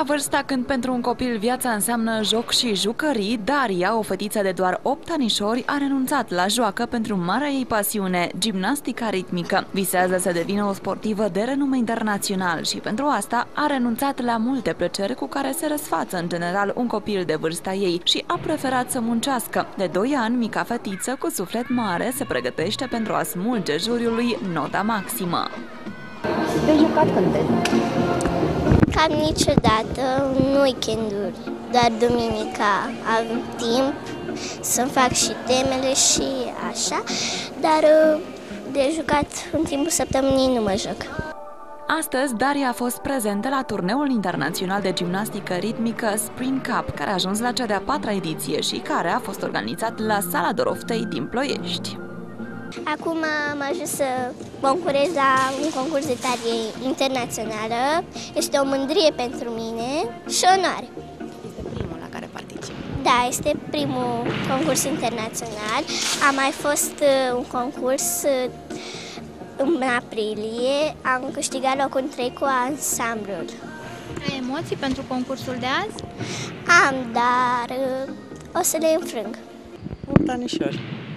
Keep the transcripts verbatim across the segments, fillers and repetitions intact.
La vârsta când pentru un copil viața înseamnă joc și jucării, Daria, o fetiță de doar opt anișori, a renunțat la joacă pentru marea ei pasiune, gimnastica ritmică. Visează să devină o sportivă de renume internațional și pentru asta a renunțat la multe plăceri cu care se răsfață în general un copil de vârsta ei și a preferat să muncească. De doi ani, mica fetiță cu suflet mare se pregătește pentru a smulge juriului nota maximă. De jucat cântec? Cam niciodată, în weekenduri, doar duminica am timp să-mi fac și temele și așa, dar de jucat în timpul săptămânii nu mă joc. Astăzi, Daria a fost prezentă la turneul internațional de gimnastică ritmică Spring Cup, care a ajuns la cea de-a patra ediție și care a fost organizat la Sala Doroftei din Ploiești. Acum am ajuns să concurez la un concurs de talie internațională. Este o mândrie pentru mine și onoare. Este primul la care particip. Da, este primul concurs internațional. A mai fost un concurs în aprilie. Am câștigat locul trei cu ansamblul. Ai emoții pentru concursul de azi? Am, dar o să le înfrâng. opt anișori.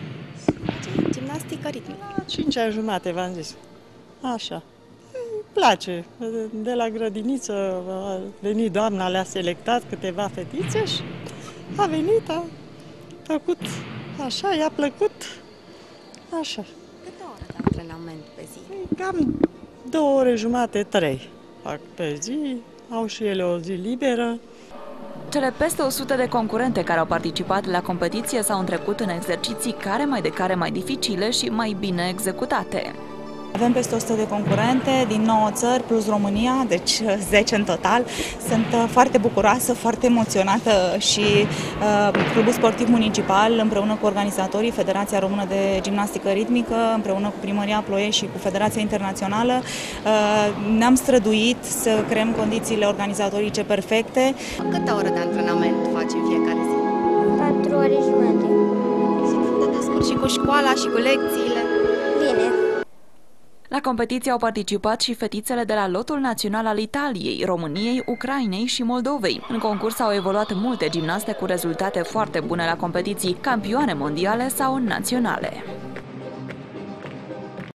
Gimnastică ritmică. La cinci ani jumate, v-am zis. Așa. Îmi place. De la grădiniță a venit doamna, le-a selectat câteva fetițe și a venit, a făcut așa, i-a plăcut. Așa. Câte ore de antrenament pe zi? Cam două ore jumate, trei fac pe zi. Au și ele o zi liberă. Cele peste o sută de concurente care au participat la competiție s-au întrecut în exerciții care mai de care mai dificile și mai bine executate. Avem peste o sută de concurente din nouă țări plus România, deci zece în total. Sunt foarte bucuroasă, foarte emoționată și uh, Clubul Sportiv Municipal, împreună cu organizatorii, Federația Română de Gimnastică Ritmică, împreună cu Primăria Ploiești și cu Federația Internațională, uh, ne-am străduit să creăm condițiile organizatorice perfecte. Câte ore de antrenament faci în fiecare zi? Patru ore jumate. Și te descurci și cu școala și cu lecțiile? Bine. La competiție au participat și fetițele de la lotul național al Italiei, României, Ucrainei și Moldovei. În concurs au evoluat multe gimnaste cu rezultate foarte bune la competiții, campioane mondiale sau naționale.